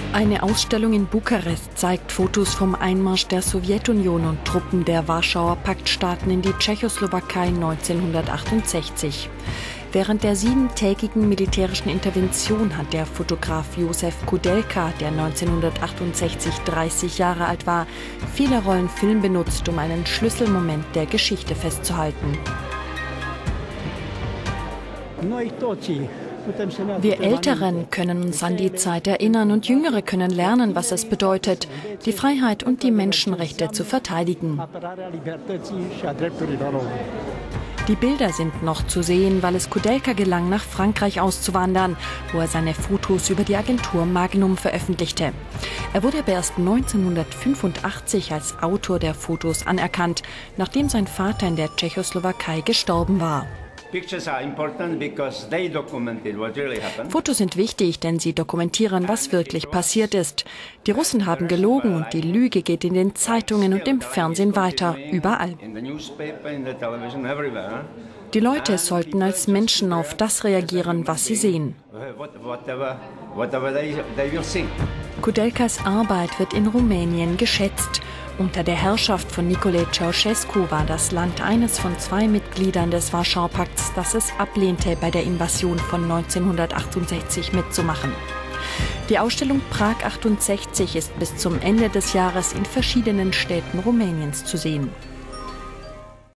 Eine Ausstellung in Bukarest zeigt Fotos vom Einmarsch der Sowjetunion und Truppen der Warschauer Paktstaaten in die Tschechoslowakei 1968. Während der 7-tägigen militärischen Intervention hat der Fotograf Josef Koudelka, der 1968 30 Jahre alt war, viele Rollen Film benutzt, um einen Schlüsselmoment der Geschichte festzuhalten. Wir Älteren können uns an die Zeit erinnern und Jüngere können lernen, was es bedeutet, die Freiheit und die Menschenrechte zu verteidigen. Die Bilder sind noch zu sehen, weil es Koudelka gelang, nach Frankreich auszuwandern, wo er seine Fotos über die Agentur Magnum veröffentlichte. Er wurde aber erst 1985 als Autor der Fotos anerkannt, nachdem sein Vater in der Tschechoslowakei gestorben war. Fotos sind wichtig, denn sie dokumentieren, was wirklich passiert ist. Die Russen haben gelogen und die Lüge geht in den Zeitungen und im Fernsehen weiter, überall. Die Leute sollten als Menschen auf das reagieren, was sie sehen. Koudelkas Arbeit wird in Rumänien geschätzt. Unter der Herrschaft von Nicolae Ceausescu war das Land eines von 2 Mitgliedern des Warschauer Pakts, das es ablehnte, bei der Invasion von 1968 mitzumachen. Die Ausstellung Prag 68 ist bis zum Ende des Jahres in verschiedenen Städten Rumäniens zu sehen.